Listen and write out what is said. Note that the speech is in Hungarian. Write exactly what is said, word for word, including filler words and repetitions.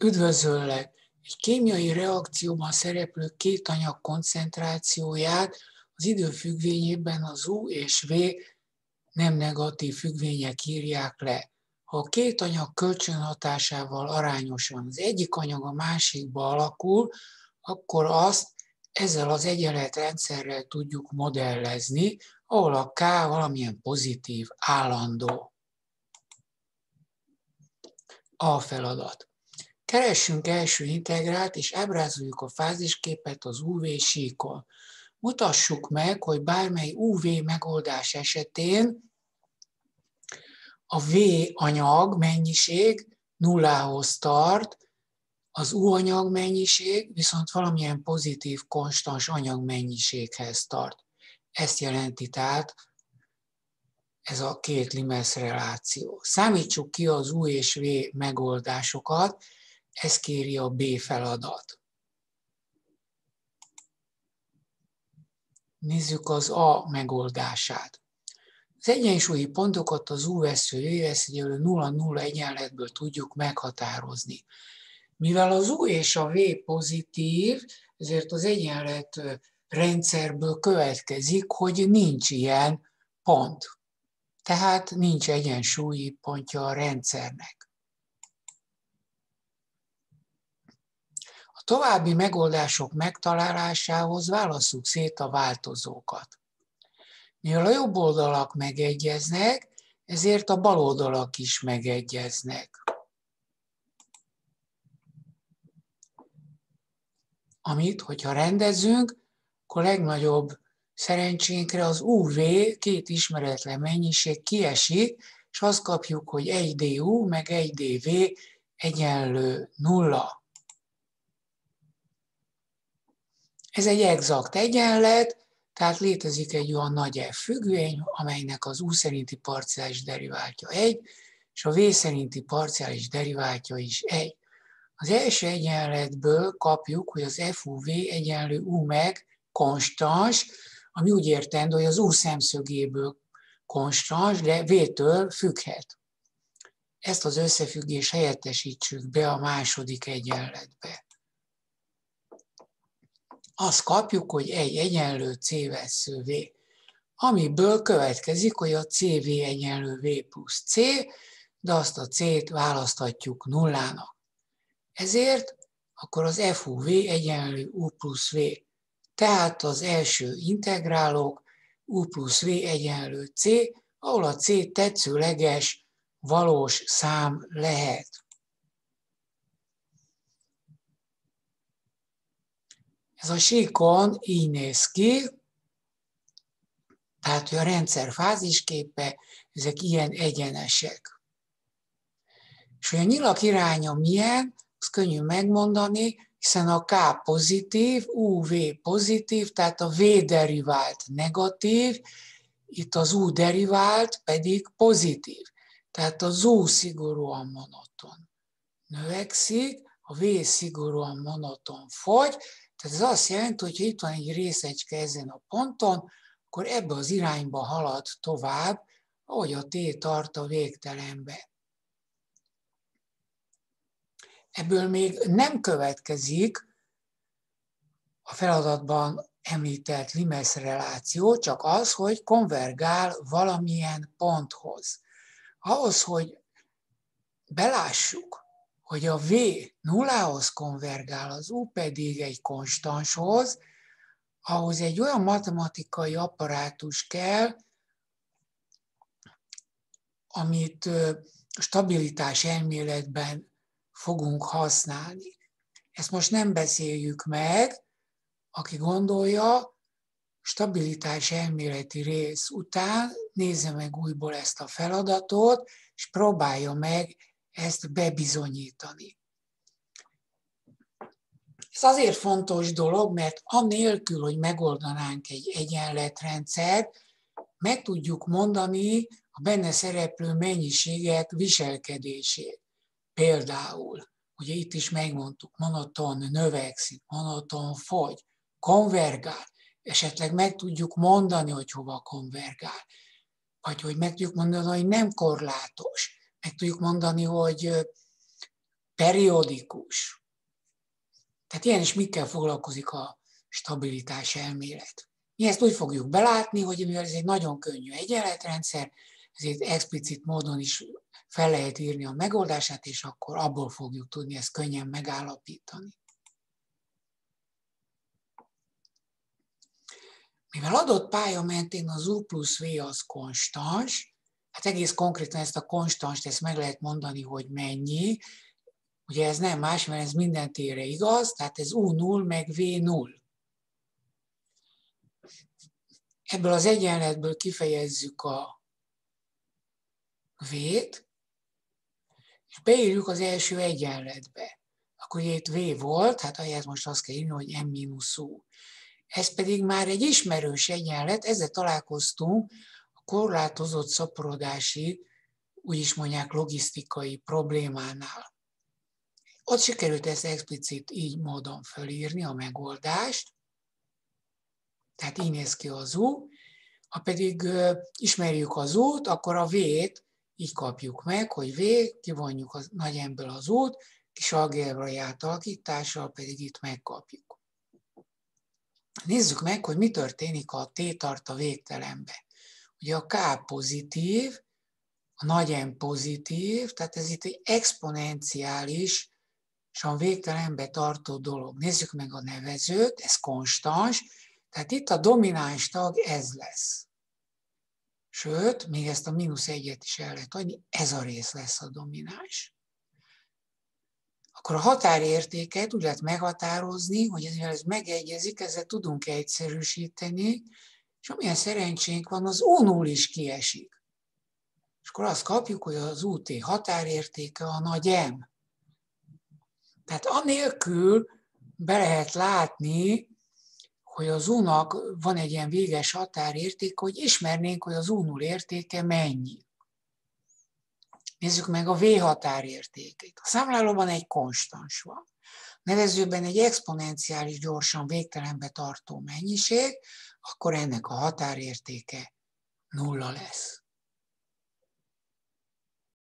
Üdvözöllek! Egy kémiai reakcióban szereplő két anyag koncentrációját az idő függvényében az U és V nem negatív függvények írják le. Ha a két anyag kölcsönhatásával arányosan az egyik anyag a másikba alakul, akkor azt ezzel az egyenletrendszerrel tudjuk modellezni, ahol a K valamilyen pozitív állandó. A feladat. Keressünk első integrált, és ábrázoljuk a fázisképet az u vé síkon. Mutassuk meg, hogy bármely u vé megoldás esetén a V anyag mennyiség nullához tart, az U anyag mennyiség viszont valamilyen pozitív konstans anyag mennyiséghez tart. Ezt jelenti tehát ez a két Limesz reláció. Számítsuk ki az U és V megoldásokat, ezt kéri a B feladat. Nézzük az A megoldását. Az egyensúlyi pontokat az U vesző V vesző egyenlő nulla nulla egyenletből tudjuk meghatározni. Mivel az U és a V pozitív, ezért az egyenlet rendszerből következik, hogy nincs ilyen pont. Tehát nincs egyensúlyi pontja a rendszernek. A további megoldások megtalálásához válasszuk szét a változókat. Mivel a jobb oldalak megegyeznek, ezért a bal oldalak is megegyeznek. Amit, hogyha rendezünk, akkor legnagyobb szerencsénkre az u vé, két ismeretlen mennyiség kiesik, és azt kapjuk, hogy egy dé u meg egy dé vé egyenlő nulla. Ez egy exakt egyenlet, tehát létezik egy olyan nagy F függvény, amelynek az U szerinti parciális deriváltja egy, és a V szerinti parciális deriváltja is egy. Az első egyenletből kapjuk, hogy az ef u vé egyenlő U meg konstans, ami úgy értendő, hogy az U szemszögéből konstans, de V-től függhet. Ezt az összefüggést helyettesítsük be a második egyenletbe. Azt kapjuk, hogy egy egyenlő C vesző V, amiből következik, hogy a cé vé egyenlő V plusz C, de azt a C-t választhatjuk nullának. Ezért akkor az ef u vé egyenlő U plusz V. Tehát az első integrálok U plusz V egyenlő C, ahol a C tetszőleges valós szám lehet. Ez a síkon így néz ki, tehát hogy a rendszer fázisképe, ezek ilyen egyenesek. És hogy a nyilak iránya milyen, az könnyű megmondani, hiszen a K pozitív, u vé pozitív, tehát a V derivált negatív, itt az U derivált pedig pozitív. Tehát az U szigorúan monoton növekszik, a V szigorúan monoton fogy, tehát ez azt jelenti, hogy ha itt van egy részecske ezen a ponton, akkor ebbe az irányba halad tovább, ahogy a T tart a végtelenbe. Ebből még nem következik a feladatban említett Limesz reláció, csak az, hogy konvergál valamilyen ponthoz. Ahhoz, hogy belássuk, hogy a V nullához konvergál, az U pedig egy konstanshoz, ahhoz egy olyan matematikai apparátus kell, amit stabilitás elméletben fogunk használni. Ezt most nem beszéljük meg, aki gondolja, stabilitás elméleti rész után nézze meg újból ezt a feladatot, és próbálja meg ezt bebizonyítani. Ez azért fontos dolog, mert anélkül, hogy megoldanánk egy egyenletrendszert, meg tudjuk mondani a benne szereplő mennyiségek viselkedését. Például, ugye itt is megmondtuk, monoton növekszik, monoton fogy, konvergál, esetleg meg tudjuk mondani, hogy hova konvergál, vagy hogy meg tudjuk mondani, hogy nem korlátos, meg tudjuk mondani, hogy periódikus. Tehát ilyen is mikkel foglalkozik a stabilitás elmélet. Mi ezt úgy fogjuk belátni, hogy mivel ez egy nagyon könnyű egyenletrendszer, ezért explicit módon is fel lehet írni a megoldását, és akkor abból fogjuk tudni ezt könnyen megállapítani. Mivel adott pálya mentén az U plusz V az konstans, hát egész konkrétan ezt a konstanst ezt meg lehet mondani, hogy mennyi. Ugye ez nem más, mert ez minden térre igaz, tehát ez U null meg V null. Ebből az egyenletből kifejezzük a V-t, és beírjuk az első egyenletbe. Akkor ugye itt V volt, hát ahelyett most azt kell írni, hogy M mínusz U. Ez pedig már egy ismerős egyenlet, ezzel találkoztunk a korlátozott szaporodási, úgy is mondják, logisztikai problémánál. Ott sikerült ezt explicit így módon felírni a megoldást, tehát így néz ki az U, ha pedig uh, ismerjük az U-t, akkor a V-t így kapjuk meg, hogy V, kivonjuk a nagy M-ből az U-t, kis algebrai átalakítással pedig itt megkapjuk. Nézzük meg, hogy mi történik, ha a T tart a végtelenbe. Ugye a K pozitív, a nagy M pozitív, tehát ez itt egy exponenciális, és a végtelenbe tartó dolog. Nézzük meg a nevezőt, ez konstans, tehát itt a domináns tag ez lesz. Sőt, még ezt a mínusz egyet is el lehet adni, ez a rész lesz a domináns. Akkor a határértéket úgy lehet meghatározni, hogy ezzel ez megegyezik, ezzel tudunk egyszerűsíteni, és amilyen szerencsénk van, az U null is kiesik. És akkor azt kapjuk, hogy az U T határértéke a nagy M. Tehát anélkül be lehet látni, hogy az U-nak van egy ilyen véges határérték, hogy ismernénk, hogy az U null értéke mennyi. Nézzük meg a V határértékét. A számlálóban egy konstans van. A nevezőben egy exponenciális, gyorsan végtelenbe tartó mennyiség, akkor ennek a határértéke nulla lesz.